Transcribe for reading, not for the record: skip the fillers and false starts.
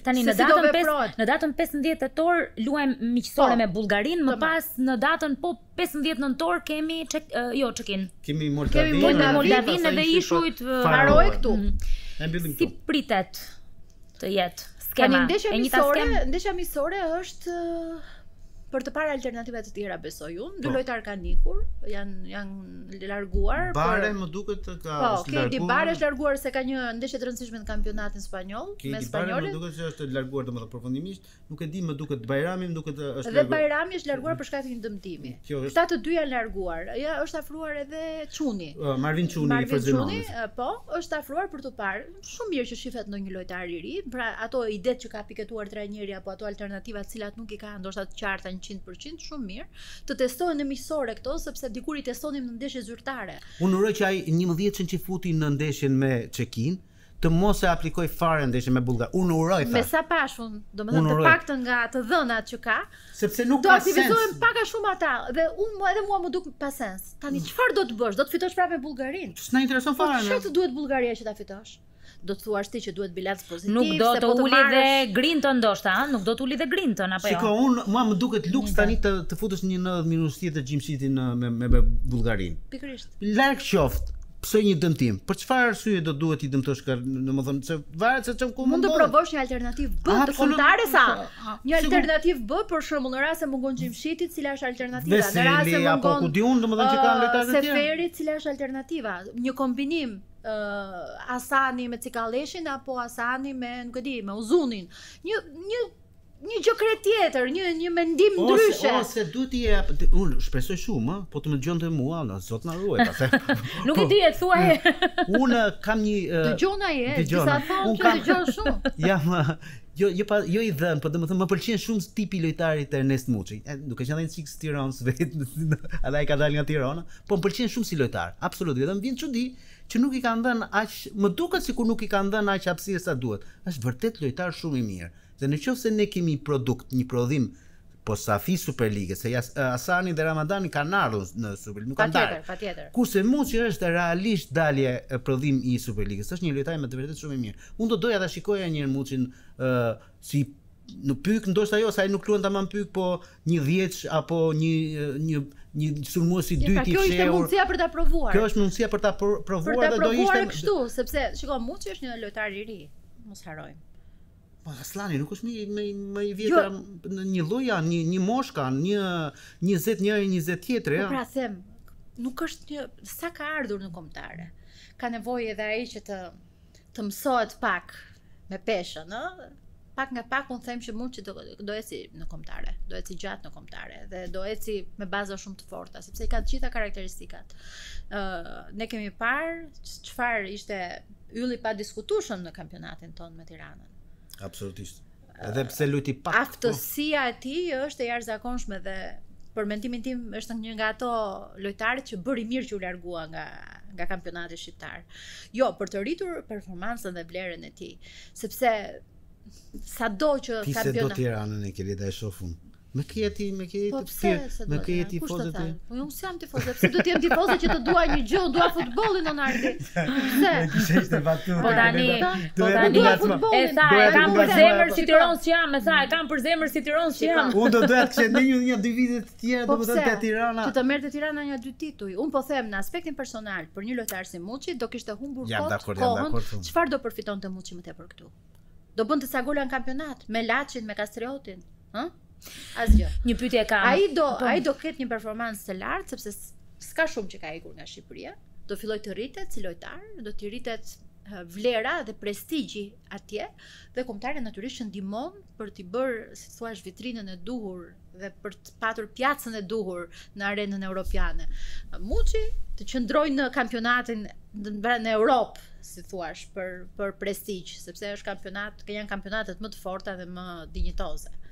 Tani në datën 15 tetor luajmë miqësore me Bullgarinë, më pas në datën 15 nëntor kemi check-in. Kemi Moldavinë dhe ishujt Faroj këtu. Si pritet të jetë skema e njëjta skemë? Ndeshja miqësore është për të parë alternativa të tjera, besoj unë. Dy lojtarë kanë ikur, janë larguar. Bare më duket ka Kedi Bare është larguar se ka një ndeshje të rëndësishme në kampionatin spanjoll me Spanjolin. Më duket se është larguar domethënë përfundimisht. Nuk e di, më duket Bajrami, më duket është larguar. Dhe Bajrami është larguar për shkak të një dëmtimi. Këta të dy janë larguar. Ja, është afruar edhe Çuni. Marvin Çuni i Frosinone. Po, është afruar për të parë. Shumë mirë që shifet ndonjë lojtar i ri. Pra ato idetë që ka piketuar trajneri apo ato alternativa të cilat nuk i ka ndoshta të qarta 100% shumë mirë, të testohen në miqësore këto, sepse dikur i testonim në ndeshje zyrtare. Unë uroj që ai 11 që futi në ndeshjen me Çekin të mos e aplikoj fare ndeshjen me Bullgar. Unë uroj tha. Me sa pash unë, domethënë të paktën nga të dhënat që ka, sepse nuk do ka sens. Do aktivizohen pak a shumë ata dhe edhe mua më duk pa sens. Tani çfarë do të bësh? Do të fitosh prapë me Bullgarinë? S'na intereson fare. Çfarë të duhet Bullgaria që ta fitosh? Do të thuash ti që duhet bilanc pozitiv, nuk do të uli dhe Grinton ndoshta, nuk do të uli dhe Grinton apo jo. Shiko, mua më duket luks tani të futesh një 90 minutë tjetër Gjimshitin me Bullgarinë. Pikërisht. Larg qoftë. Pse një dëmtim? Për çfarë arsye do duhet i dëmtosh, domethënë se varet se çam ku mund të provosh një alternativë B të kombëtare sa. Një alternativë B për shembull në rast se mungon Gjimshiti, cila është alternativa? Në rast se mungon apo ku diun, domethënë që kanë lojtarë të tjerë. Seferi, cila është alternativa? Një kombinim Asani me Cikaleshin apo Asani me, nuk e di, me Uzunin. Një gjë tjetër, një mendim ndryshe. Ose duhet i unë shpresoj shumë, po të më dëgjonte mua, zot na ruaj pastaj. Nuk e di e thuaj. Unë kam një dëgjon ai, disa thonë që dëgjon shumë. Jam jo i dhën, po domethënë më pëlqen shumë tipi lojtarit Ernest Muçi. Duke qenë ai çik Tiranës vetë, ai ka dalë nga Tirana, po më pëlqen shumë si lojtar, absolutisht. Dhe më vjen çudi që nuk i kanë dhënë aq, më duket sikur nuk i kanë dhënë aq hapësirë sa duhet. Është vërtet lojtar shumë i mirë. Dhe nëse ne kemi produkt, një prodhim posafi Superligës, se Asani dhe Ramadani kanë ardhur në Superligë, nuk kanë dalë. Patjetër. Kurse Muçi është realisht dalje prodhim i Superligës. Është një lojtar me të vërtetë shumë i mirë. Unë do doja ta shikoja një herë Muçin si në pyk, ndoshta jo, sa ai nuk luan tamam pyk, po një 10 apo një sulmues i dytë i fshehur. Kjo është mundësia për ta provuar. Kjo është mundësia për ta provuar dhe do ishte kështu, sepse shikoj Muçi është një lojtar i ri, mos harrojmë. Po Aslani nuk është më i vjetër në një lloj, janë një moshë kanë, një 20 njëri 20 tjetri, ja. Po pra them, nuk është një sa ka ardhur në kombëtare. Ka nevojë edhe ai që të mësohet pak me peshën, ëh? Pak nga pak unë them që Muçi do eci në kombëtare, do eci gjatë në kombëtare dhe do eci me baza shumë të forta, sepse i ka të gjitha karakteristikat. Ne kemi parë çfarë ishte ylli pa diskutueshëm në kampionatin tonë me Tiranën. Absolutisht. Edhe pse luti pak. Aftësia e tij është e jashtëzakonshme dhe për mendimin tim është një nga ato lojtarët që bëri mirë që u largua nga kampionati shqiptar. Jo, për të rritur performancën dhe vlerën e tij, sepse sado që kampionati. Pse do Tiranën e ke lidhë e shohun? Me kjeti tifozët e... Po unë s'jam tifoze, pse do t'jem tifoze që të dua një gjë, dua futbollin në arti. Pse? Kishte batuar. Po tani, e tha, e kam për zemër si Tiranë që jam, Unë do doja të kishte një dy vite të tjera, domethënë te Tirana. Që të merrte Tirana një 2 tituj. Unë po them në aspektin personal, për një lojtar si Muçi do kishte humbur kohën. Çfarë do përfitonte Muçi më tepër këtu? Do bënte sa gola në kampionat me Laçin, me Kastriotin, ëh? Asgjë. Një pyetje kam. Ai do ketë një performancë të lartë sepse s'ka shumë që ka ikur nga Shqipëria. Do filloj të rritet si lojtar, do të rritet vlera dhe prestigji atje dhe kombëtarja natyrisht ndihmon për t'i bërë, si thua, vitrinën e duhur dhe për të patur pjacën e duhur në arenën europiane. Muçi të qëndrojë në kampionatin në Europë, si thua, për prestigj, sepse është kampionat, janë kampionatet më të forta dhe më dinjitoze.